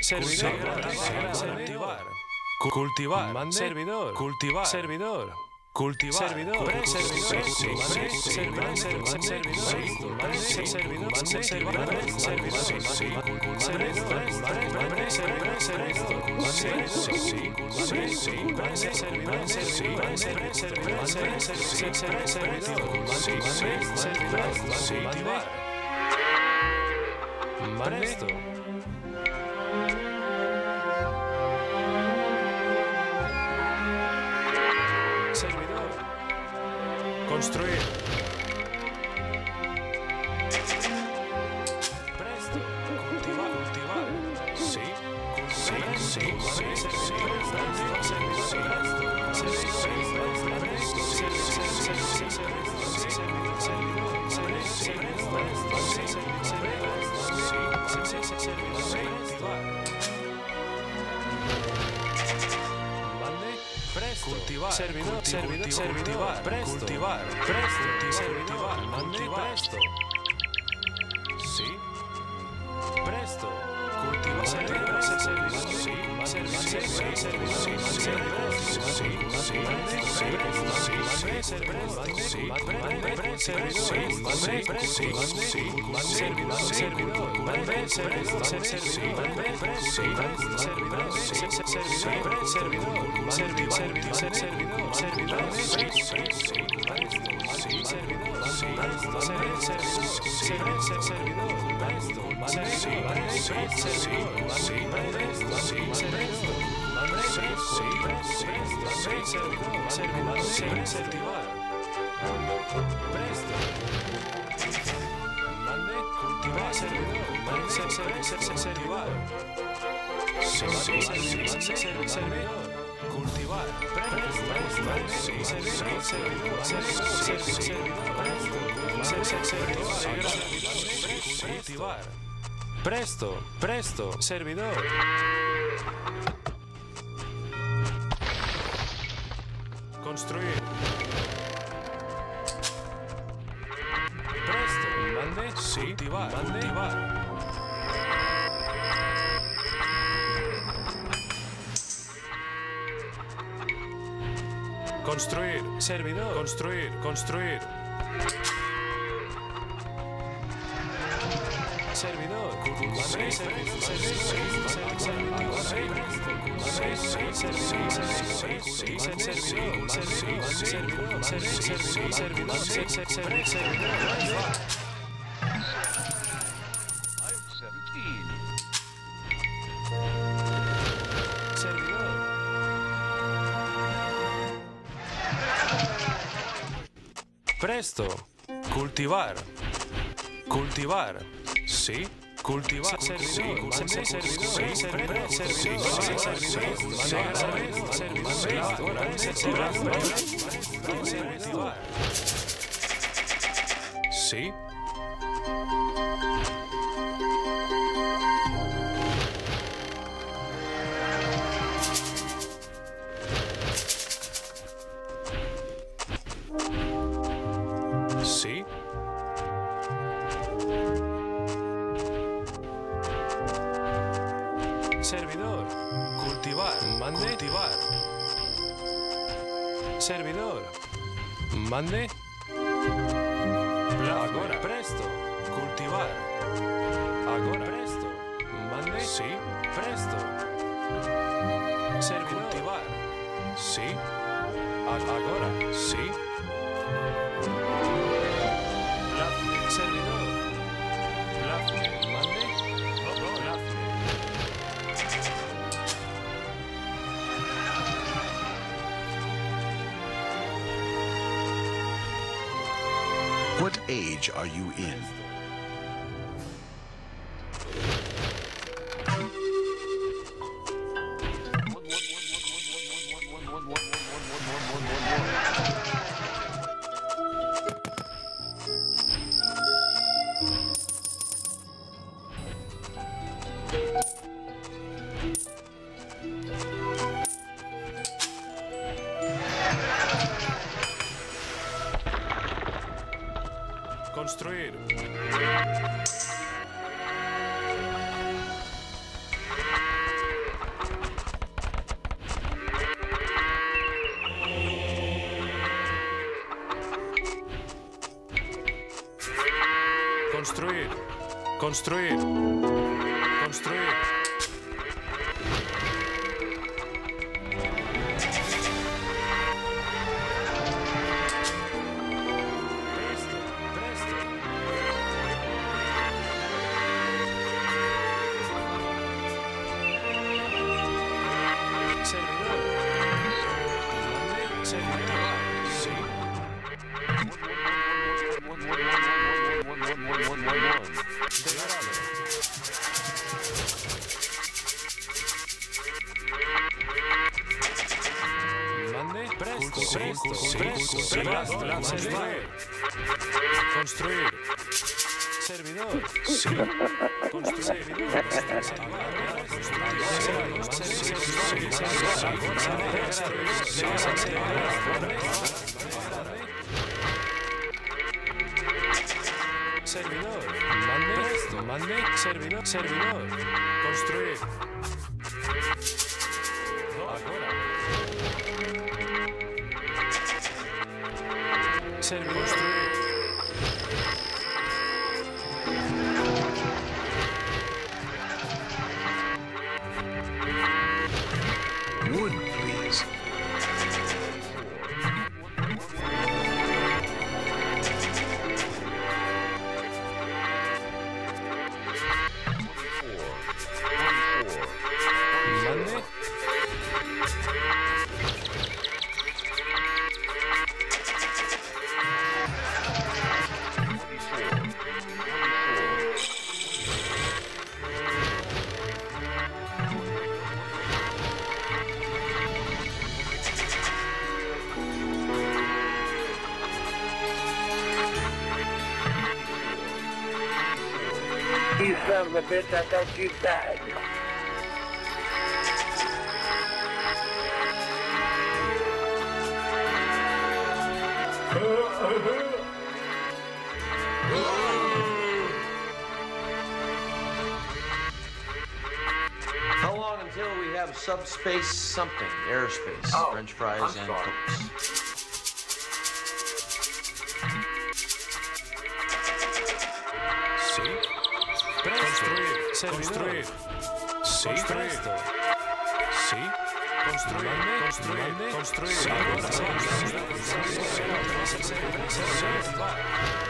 servidor, cultivar, cultivar, servidor, cultivar, servidor. Cultivar, servidor, construir. Presto. Cultivar. Cultivar. Sí. Sí. Sí. Cultivar, servidor, cultivar, cultivar, presto, servidor, cultivar, presto. Sí. Presto. Cultivar, servidor, sí. Cultivar. Presto, presto, servidor. Construir. Presto, mande, sí, cultivar, cultivar. Construir, servidor, construir, construir. Servidor, presto, cultivar, cultivar, sí. Cultivar, servidor, sí. Sí. Servidor, cultivar, mande, cultivar. Servidor, mande. Agora, presto, cultivar. Agora, presto, mande, sí, presto. Ser cultivar, sí. Agora, sí. Servidor, mande. What age are you in? Construir. Construir. Construir. Construir. Presto. Presto. Servidor. Mande. Servidor. Sí. Delegado. Mande. Presto. Presto. Presto. Presto. Construir. Servidor. Sí. Servidor. Mande esto. Mande. Servidor. Servidor. Construir. Ahora. Servidor. Construir. Wood, please. Mande. You son of a bitch, I thought you died. How long until we have subspace something, airspace, Oh, French fries I'm and sorry. cokes? Sí. Construir. Servidor. Sí. Presto. Sí. Construir. Construir. Construir. Sí.